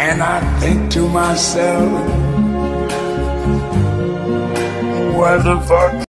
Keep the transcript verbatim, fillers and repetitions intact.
And I think to myself, what the fuck?